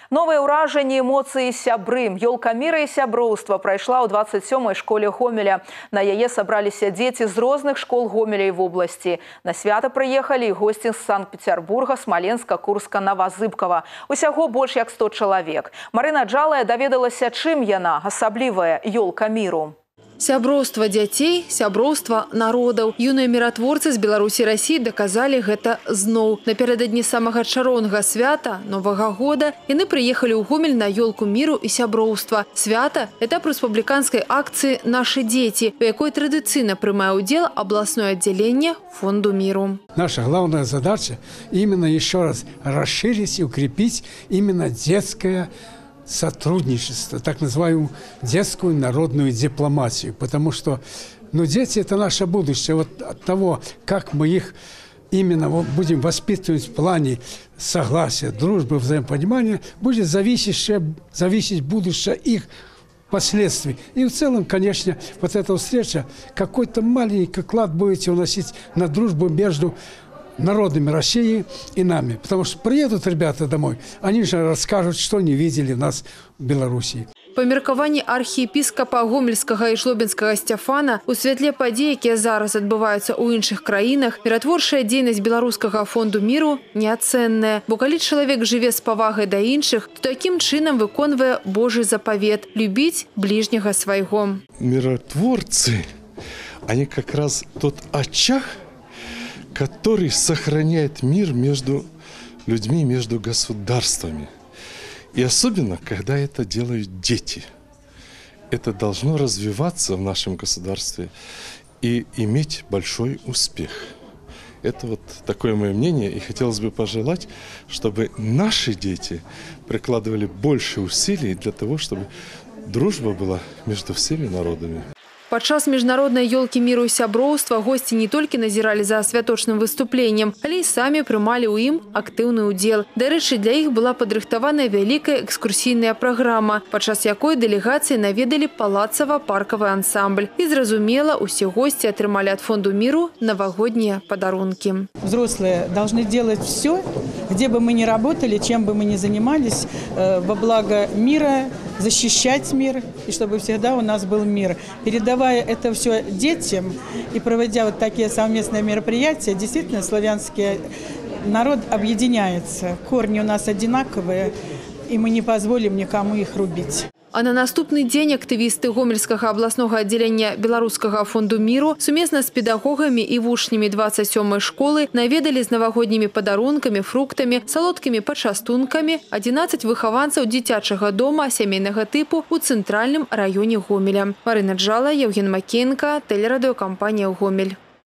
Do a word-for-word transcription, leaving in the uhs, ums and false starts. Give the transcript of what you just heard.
Новые ўражанні, эмоцыі, сябры. Ёлка мира и сяброўства прайшла ў двадцать сёмай школе Гомеля. На яе сабраліся дзеці з розных школ Гомеля і вобласці. На свята прыехалі і госці з Санкт-Петербурга, Смоленска, Курска, Новозыбкова. Усяго больш як сто чалавек. Марына Джалая даведалася, чым яна, асаблівая ёлка миру. Сяброўства дзяцей, сяброўства народаў. Юныя міратворцы з Беларусі і Расіі даказалі гэта зноў. Напярэдадні самага чароўнага свята, Новага года, яны прыехалі ў Гомель на ёлку міру і сяброўства. Свята – этап рэспубліканскай акцыі «Нашы дзеці», у якой традыцыйна прымае ўдзел абласное отделение Фонду миру. Наша главная задача именно еще раз расширить и укрепить именно детское сотрудничество, так называемую детскую народную дипломатию. Потому что ну, дети – это наше будущее. Вот от того, как мы их именно вот будем воспитывать в плане согласия, дружбы, взаимопонимания, будет зависеть, зависеть будущее их последствий. И в целом, конечно, вот эта встреча, какой-то маленький вклад будете уносить на дружбу между народами России и нами. Потому что приедут ребята домой, они же расскажут, что не видели нас в Беларуси. Па меркаванні архіепіскапа Гомельскага і Жлобінскага Сцяфана, у святле падзей, якія зараз адбываюцца ў іншых краінах, міратворчая дзейнасць Беларускага фонду міру неацэнная. Бо калі чалавек жыве з павагай да іншых, то такім чынам выконвае Божий запавет – любіць ближнего свайго. Миротворцы, они как раз тот очаг, который сохраняет мир между людьми, между государствами. И особенно, когда это делают дети. Это должно развиваться в нашем государстве и иметь большой успех. Это вот такое мое мнение. И хотелось бы пожелать, чтобы наши дети прикладывали больше усилий для того, чтобы дружба была между всеми народами. Падчас міжнароднай ёлкі міру і сяброўства госці не толькі назіралі за святочным выступленнем, але і самі прымалі ў ім актыўны ўдзел. Дарэчы, для іх была падрыхтаваная вялікая экскурсійная праграма, падчас якой дэлегацыі наведалі палацава-паркавы ансамбль. І зразумела, усе госці атрымалі ад фонду міру новогодние подарунки. Взрослые должны делать все, где бы мы ни работали, чем бы мы ни занимались, во благо мира, защищать мир, и чтобы всегда у нас был мир. Передавая это все детям и проводя вот такие совместные мероприятия, действительно славянский народ объединяется. Корни у нас одинаковые, и мы не позволим никому их рубить. А на наступны дзень актывісты Гомельскага абласнога аддзялення Беларускага фонду міру сумесна з педагогамі і вучнямі двадцать сёмай школы наведалі з навагоднімі падарункамі, фруктамі, салодкімі пачастункамі адзінаццаць выхаванцаў дзіцячага дома сямейнага тыпу ў цэнтральным раёне Гомеля. Марына Джалая, Евген Макеенко, тэлерадыёкампанія «Гомель».